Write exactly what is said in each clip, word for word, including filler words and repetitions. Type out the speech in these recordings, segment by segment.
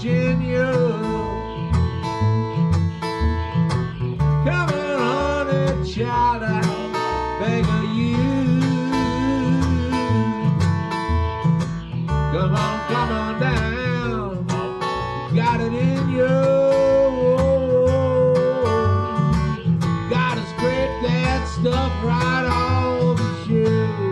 Virginia. Come on, honey, child, I beg of you. Come on, come on down. You got it in you. Gotta scrape that stuff right off the shoe.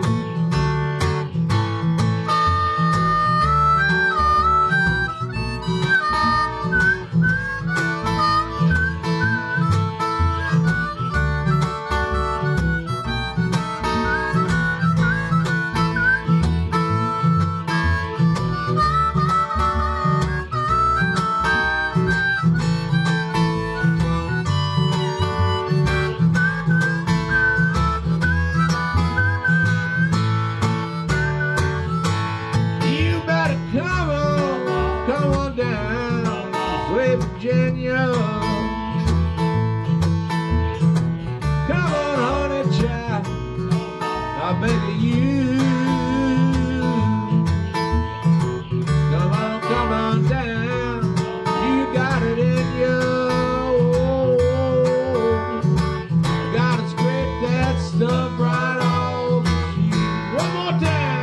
Come on, come on down, sweet Virginia. Come on, honey child, I beg of you. Come on, come on down, you got it in you. Gotta scrape that stuff right off you. One more time.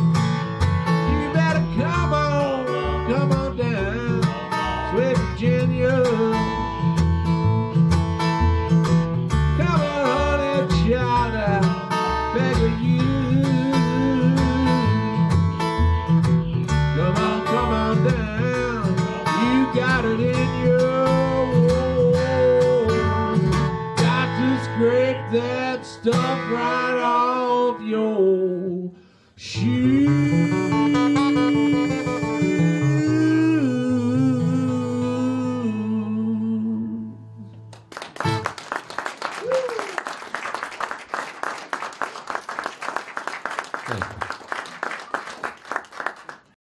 Come on down, sweet Virginia. Come on, honey, child, I beg of you. Come on, come on down, you got it in you. Got to scrape that stuff right